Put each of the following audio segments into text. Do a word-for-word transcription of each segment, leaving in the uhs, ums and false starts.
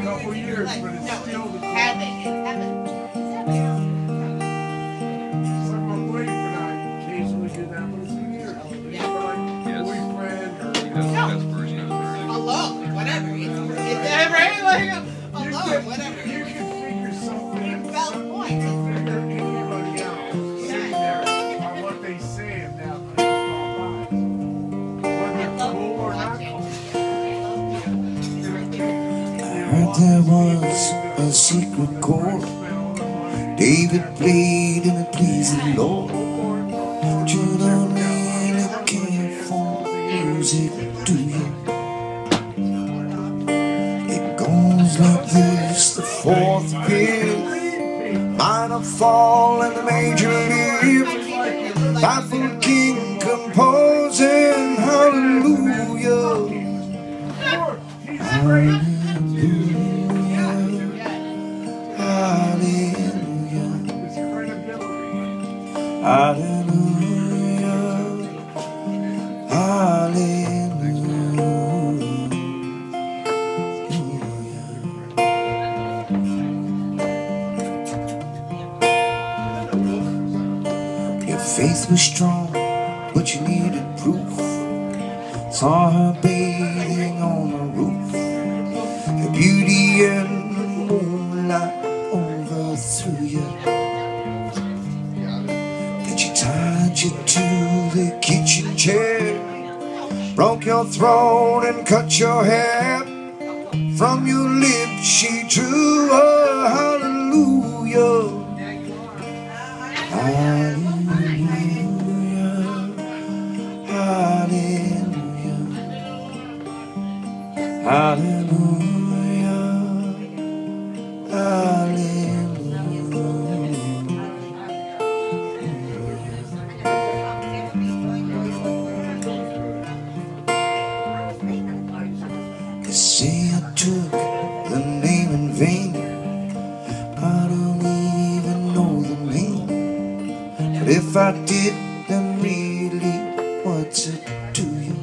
couple years, but it's no, still the haven't, haven't. So I'm waiting for that. Occasionally do that, but it's been years. Yeah. For like Yes. boyfriend or That's the best version of it. Alone, whatever. It's, it's right? Like, alone, can, whatever. You can figure something. You felt some- point. You can figure anybody out sitting there on what they say and now they just walk by. Whether it's cool or not cool. I heard there was a secret chord David played and it pleased the Lord. But you don't really care for music, do you? It goes like this: the fourth fifth, minor fall and the major lift, baffled king composing hallelujah. Hallelujah. Hallelujah, hallelujah, hallelujah. Your faith was strong, but you needed proof. Saw her bathing on the roof, her beauty and the moonlight overthrew you. Then she tied you to the kitchen chair, broke your throat and cut your hair. From your lips she drew a hallelujah. Hallelujah, hallelujah, hallelujah, hallelujah. They say I took the name in vain. I don't even know the name. But if I did, then really, what's it to you?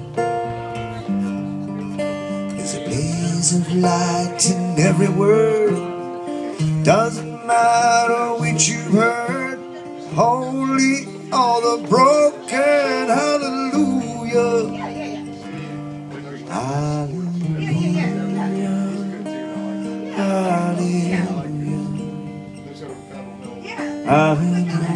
There's a blaze of light in every word. Doesn't matter which you've heard. Holy, all the broken, hallelujah. Hallelujah, hallelujah, hallelujah,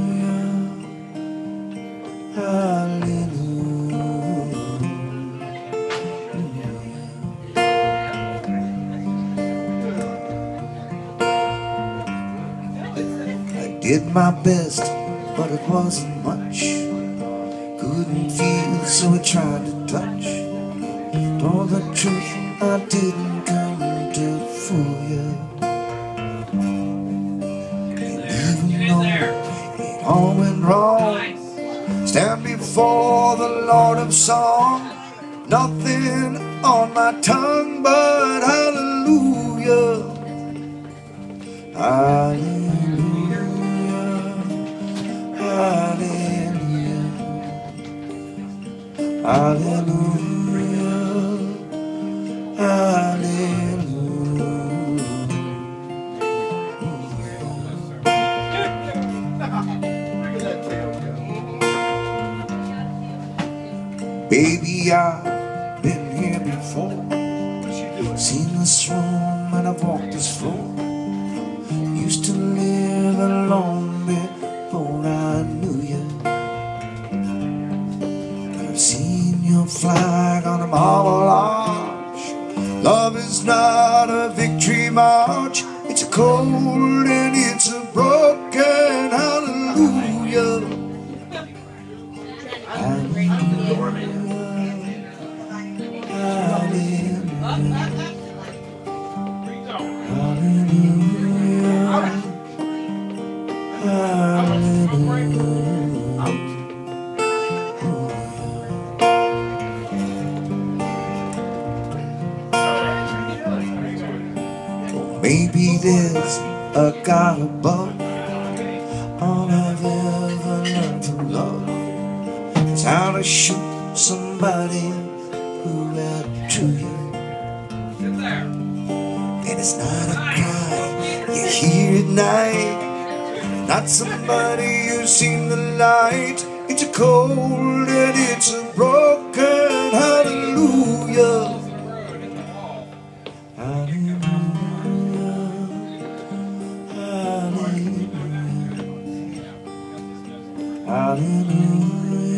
hallelujah. I did my best, but it wasn't much. Couldn't feel, so I tried to touch. Told the truth, I didn't come to fool you. And even though it all went wrong, stand before the Lord of song. Nothing on my tongue but hallelujah. Hallelujah, hallelujah, hallelujah. Baby, I've been here before, seen this room and I've walked this floor. Used to live alone before I knew you. I've seen your flag on a marble arch. Love is not a victory march. It's a cold and it's a broken hallelujah. Hallelujah, hallelujah, maybe there's a God above. All I've ever learned to love is how to shoot somebody who lied to you. And it's not a cry you hear at night, not somebody who's seen the light. It's a cold and it's a broken hallelujah. Hallelujah. Hallelujah.